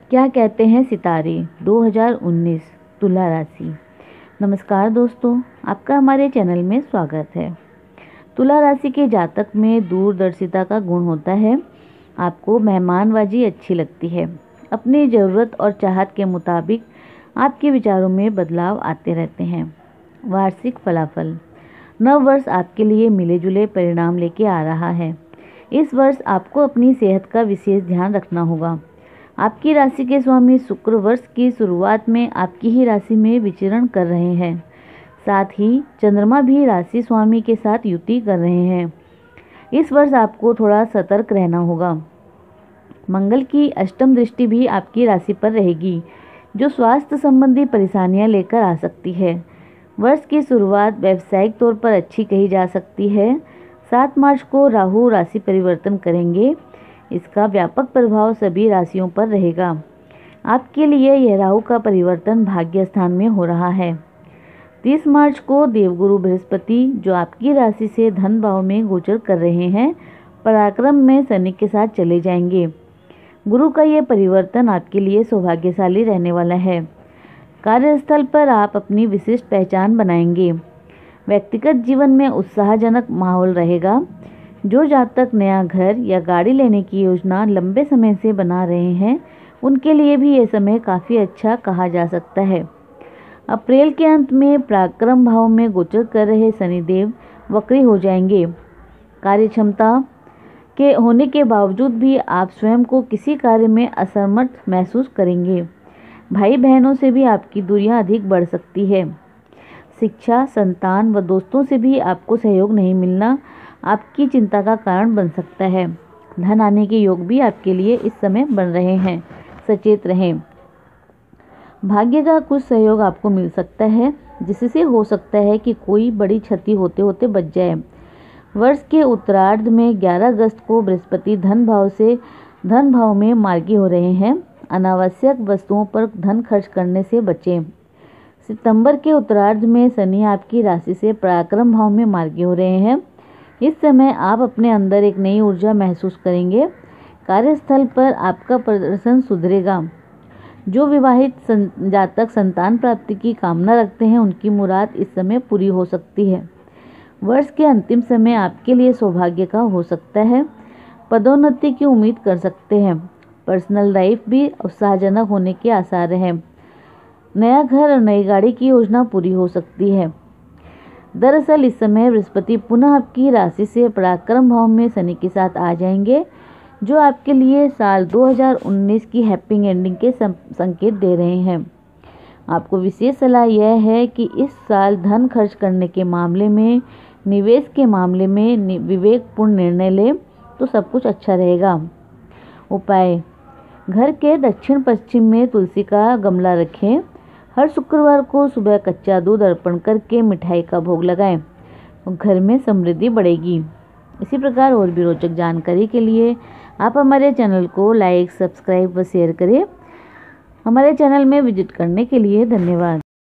क्या कहते हैं सितारे 2019 तुला राशि। नमस्कार दोस्तों, आपका हमारे चैनल में स्वागत है। तुला राशि के जातक में दूरदर्शिता का गुण होता है। आपको मेहमानबाजी अच्छी लगती है। अपनी ज़रूरत और चाहत के मुताबिक आपके विचारों में बदलाव आते रहते हैं। वार्षिक फलाफल। नव वर्ष आपके लिए मिले जुले परिणाम लेके आ रहा है। इस वर्ष आपको अपनी सेहत का विशेष ध्यान रखना होगा। आपकी राशि के स्वामी शुक्र वर्ष की शुरुआत में आपकी ही राशि में विचरण कर रहे हैं। साथ ही चंद्रमा भी राशि स्वामी के साथ युति कर रहे हैं। इस वर्ष आपको थोड़ा सतर्क रहना होगा। मंगल की अष्टम दृष्टि भी आपकी राशि पर रहेगी, जो स्वास्थ्य संबंधी परेशानियां लेकर आ सकती है। वर्ष की शुरुआत व्यावसायिक तौर पर अच्छी कही जा सकती है। 7 मार्च को राहु राशि परिवर्तन करेंगे। इसका व्यापक प्रभाव सभी राशियों पर रहेगा। आपके लिए यह राहु का परिवर्तन भाग्य स्थान में हो रहा है। 30 मार्च को देवगुरु बृहस्पति, जो आपकी राशि से धन भाव में गोचर कर रहे हैं, पराक्रम में शनि के साथ चले जाएंगे। गुरु का यह परिवर्तन आपके लिए सौभाग्यशाली रहने वाला है। कार्यस्थल पर आप अपनी विशिष्ट पहचान बनाएंगे। व्यक्तिगत जीवन में उत्साहजनक माहौल रहेगा। जो जातक नया घर या गाड़ी लेने की योजना लंबे समय से बना रहे हैं, उनके लिए भी यह समय काफ़ी अच्छा कहा जा सकता है। अप्रैल के अंत में पराक्रम भाव में गोचर कर रहे शनिदेव वक्री हो जाएंगे। कार्यक्षमता के होने के बावजूद भी आप स्वयं को किसी कार्य में असमर्थ महसूस करेंगे। भाई बहनों से भी आपकी दूरियां अधिक बढ़ सकती है। शिक्षा, संतान व दोस्तों से भी आपको सहयोग नहीं मिलना आपकी चिंता का कारण बन सकता है। धन आने के योग भी आपके लिए इस समय बन रहे हैं। सचेत रहें। भाग्य का कुछ सहयोग आपको मिल सकता है, जिससे हो सकता है कि कोई बड़ी क्षति होते होते बच जाए। वर्ष के उत्तरार्ध में 11 अगस्त को बृहस्पति धन भाव में मार्गी हो रहे हैं। अनावश्यक वस्तुओं पर धन खर्च करने से बचें। सितंबर के उत्तरार्ध में शनि आपकी राशि से पराक्रम भाव में मार्गी हो रहे हैं। इस समय आप अपने अंदर एक नई ऊर्जा महसूस करेंगे। कार्यस्थल पर आपका प्रदर्शन सुधरेगा। जो विवाहित जातक संतान प्राप्ति की कामना रखते हैं, उनकी मुराद इस समय पूरी हो सकती है। वर्ष के अंतिम समय आपके लिए सौभाग्य का हो सकता है। पदोन्नति की उम्मीद कर सकते हैं। पर्सनल लाइफ भी उत्साहजनक होने के आसार हैं। नया घर और नई गाड़ी की योजना पूरी हो सकती है। दरअसल इस समय बृहस्पति पुनः आपकी राशि से पराक्रम भाव में शनि के साथ आ जाएंगे, जो आपके लिए साल 2019 की हैप्पी एंडिंग के संकेत दे रहे हैं। आपको विशेष सलाह यह है कि इस साल धन खर्च करने के मामले में, निवेश के मामले में विवेकपूर्ण निर्णय लें तो सब कुछ अच्छा रहेगा। उपाय: घर के दक्षिण पश्चिम में तुलसी का गमला रखें। हर शुक्रवार को सुबह कच्चा दूध अर्पण करके मिठाई का भोग लगाएं। घर में समृद्धि बढ़ेगी। इसी प्रकार और भी रोचक जानकारी के लिए आप हमारे चैनल को लाइक, सब्सक्राइब व शेयर करें। हमारे चैनल में विजिट करने के लिए धन्यवाद।